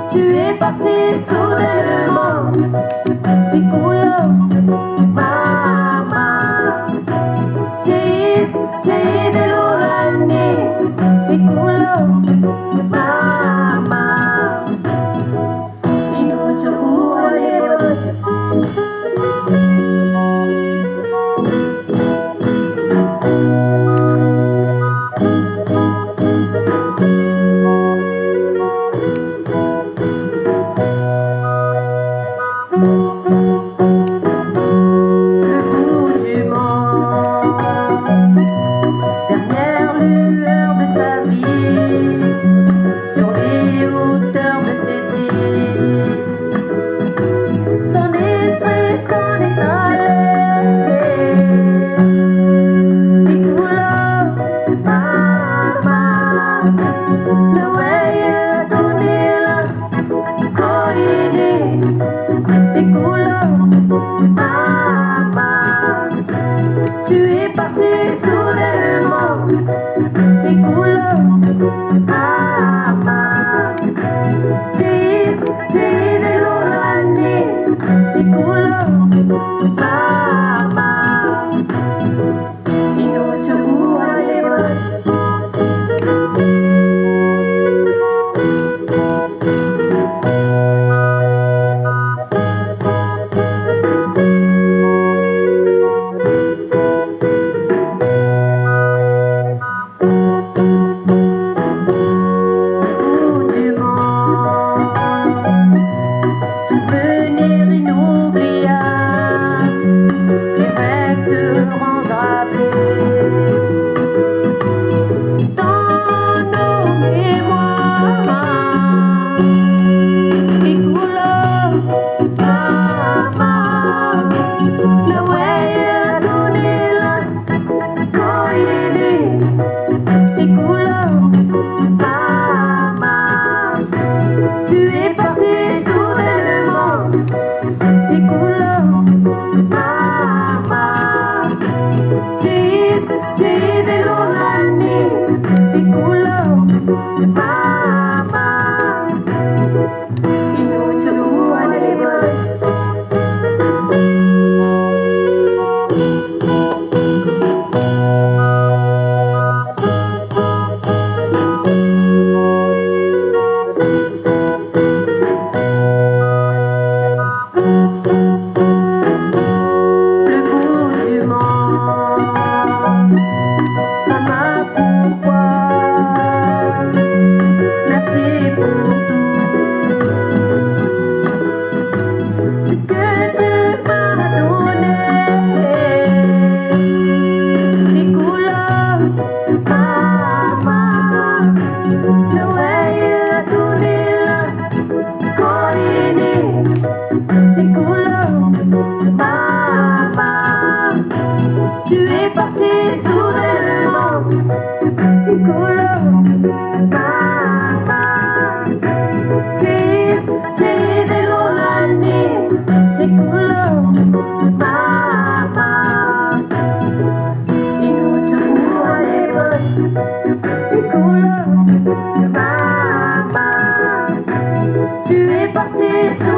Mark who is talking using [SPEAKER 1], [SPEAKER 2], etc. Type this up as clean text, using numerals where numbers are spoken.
[SPEAKER 1] Tu es parti soudainement, piccolo, mamma. Ci dell'anni, piccolo, mamma. Minuto cuore. Tu es parti soudainement, piccolo, mamma. Ci dell'anni, piccolo, mamma. Minuto cuore. Tu es parti soudainement, piccolo, mamma. Ci dell'anni, piccolo, mamma. Minuto cuore. Tu es parti soudainement, piccolo, mamma. Ci dell'anni, piccolo, mamma. Minuto cuore, piccolo, mamma. Tu es parti soudainement.